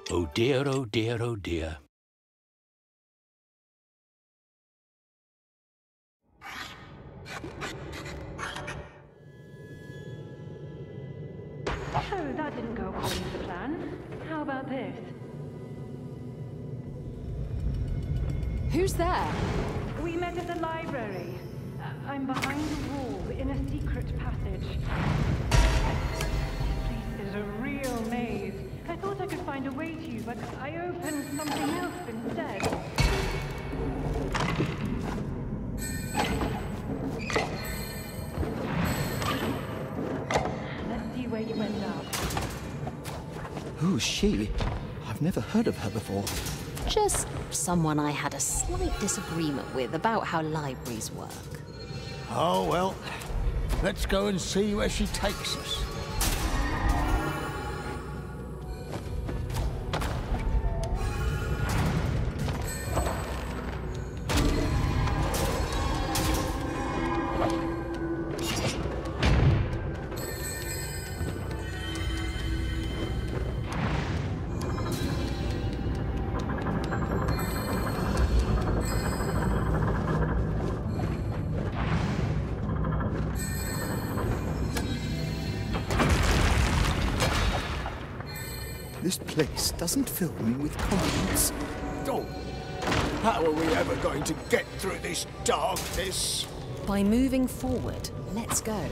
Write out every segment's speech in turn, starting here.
Oh dear, oh dear, oh dear. So that didn't go according to plan. How about this? Who's there? We met at the library. I'm behind a wall in a secret passage. This place is a real maze. I thought I could find a way to you, but I opened something else instead. Let's see where you end up. Who's she? I've never heard of her before. Just someone I had a slight disagreement with about how libraries work. Oh, well, let's go and see where she takes us. This place doesn't fill me with confidence. Oh, how are we ever going to get through this darkness? By moving forward, let's go.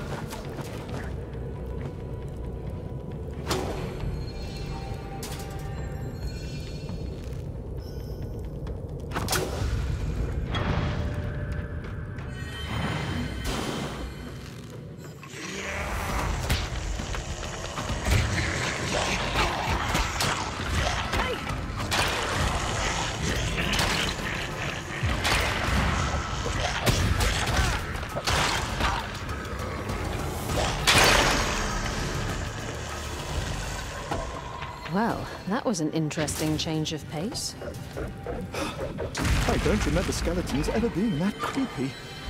Well, that was an interesting change of pace. I don't remember skeletons ever being that creepy.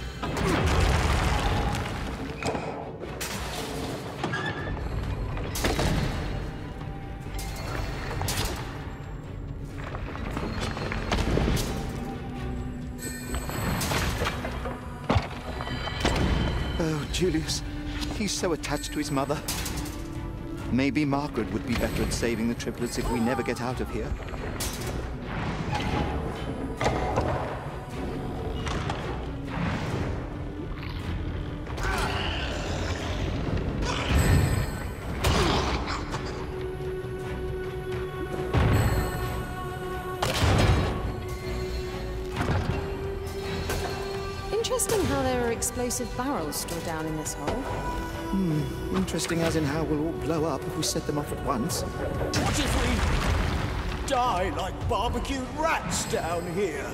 Oh, Julius. He's so attached to his mother. Maybe Margaret would be better at saving the triplets if we never get out of here. Interesting how there are explosive barrels stored down in this hole. Interesting as in how we'll all blow up if we set them off at once. What if we die like barbecued rats down here?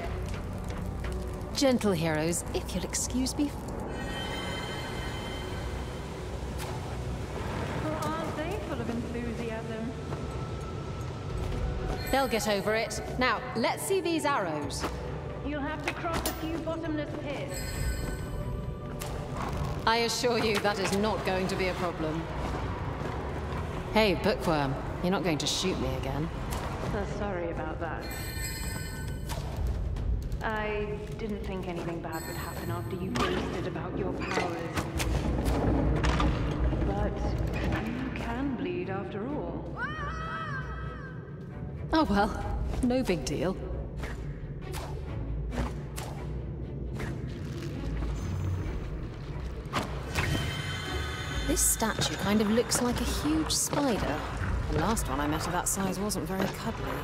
Gentle heroes, if you'll excuse me. They'll get over it. Now, let's see these arrows. You'll have to cross a few bottomless pits. I assure you that is not going to be a problem. Hey, Bookworm, you're not going to shoot me again. Sorry about that. I didn't think anything bad would happen after you boasted about your powers. But you can bleed after all. Oh well, no big deal. This statue kind of looks like a huge spider. The last one I met of that size wasn't very cuddly.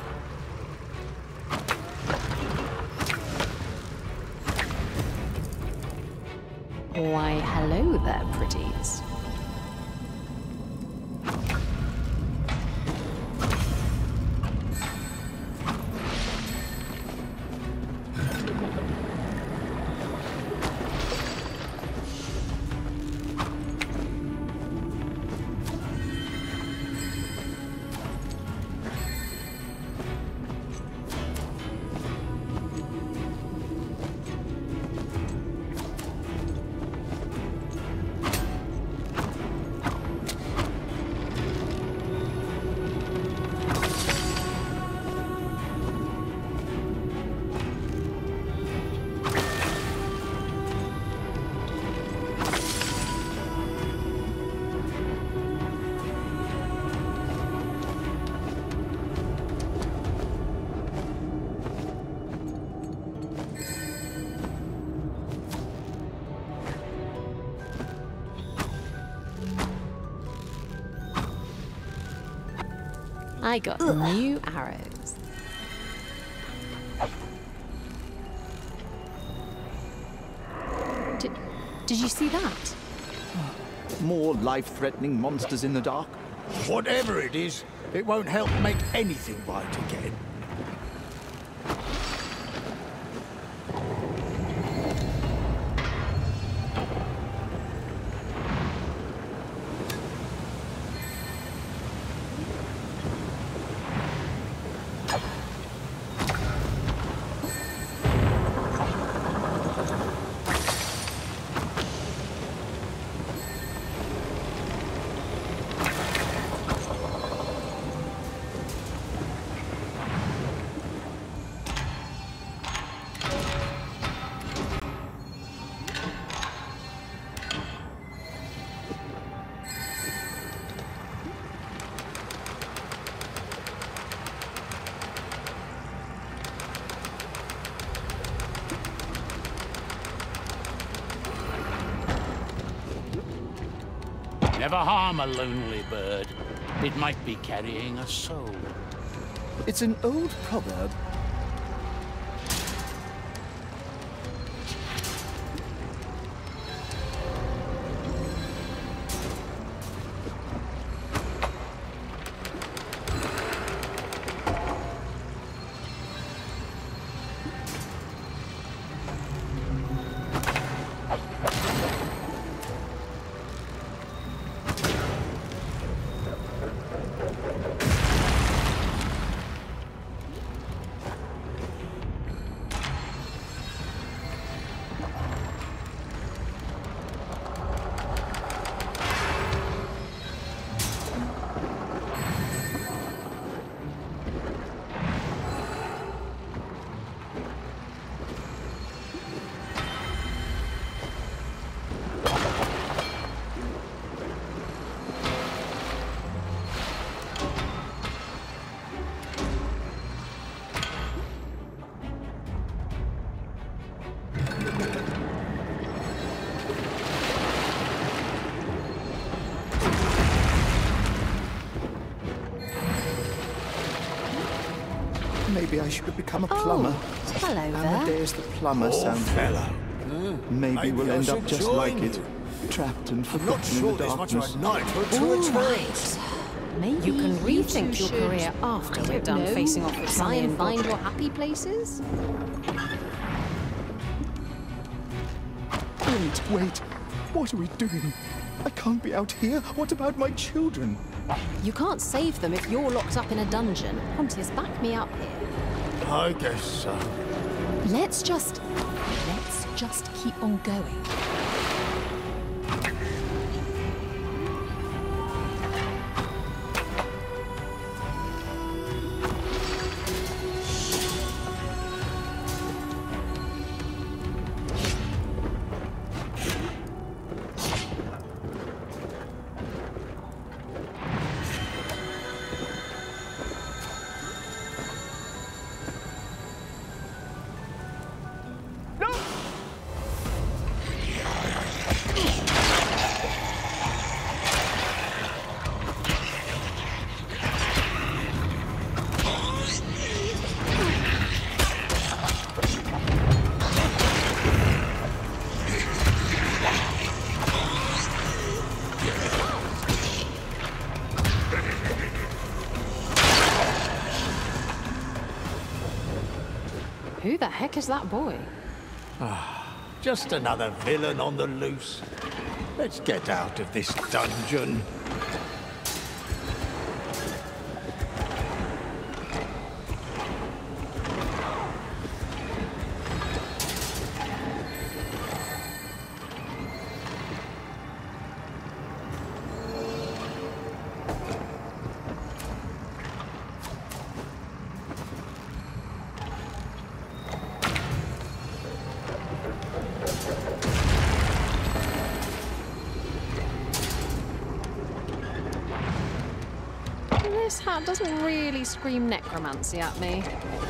Why, hello there, pretties. I got new arrows. Did you see that? More life-threatening monsters in the dark? Whatever it is, it won't help make anything right again. Never harm a lonely bird. It might be carrying a soul. It's an old proverb. Maybe I should become a plumber. Hello there. Amadeus the plumber sounds fellow. Maybe we'll I end up should just join like it. you. Trapped and I'm not forgotten in sure the there's much darkness. of a night for to All return. right. Maybe you can rethink your career after we're done facing off with Sunny and find your happy places. Wait. What are we doing? I can't be out here. What about my children? You can't save them if you're locked up in a dungeon. Pontius, back me up here. I guess so. Let's just keep on going. Who the heck is that boy? Just another villain on the loose. Let's get out of this dungeon. This hat doesn't really scream necromancy at me.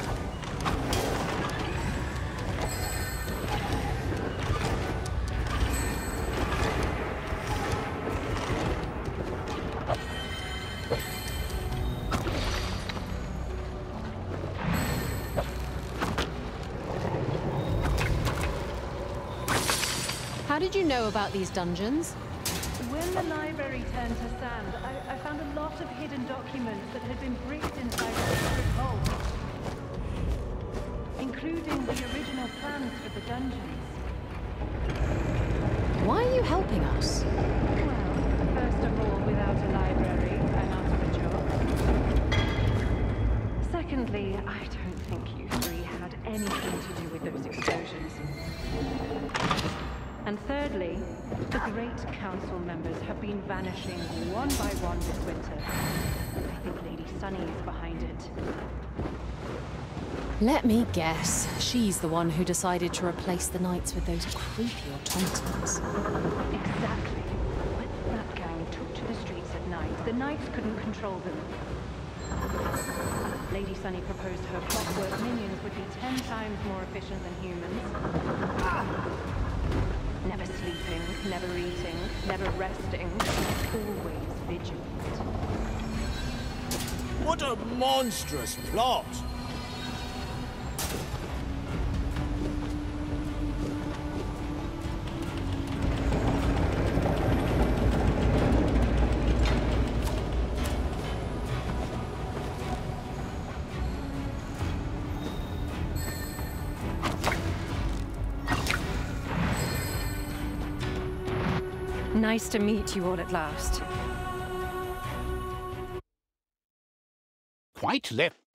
How did you know about these dungeons? When the library turned to sand, I found a lot of hidden documents that had been bricked inside a secret vault, including the original plans for the dungeons. Why are you helping us? Well, first of all, without a library, I'm out of a job. Secondly, I don't think you three had anything to do with those explosions. And thirdly, the great council members have been vanishing one by one this winter. I think Lady Sunny is behind it. Let me guess. She's the one who decided to replace the knights with those creepy automatons. Exactly. When that gang took to the streets at night, the knights couldn't control them. Lady Sunny proposed her clockwork minions would be 10 times more efficient than humans. Never sleeping, never eating, never resting, always vigilant. What a monstrous plot! Nice to meet you all at last. Quite left.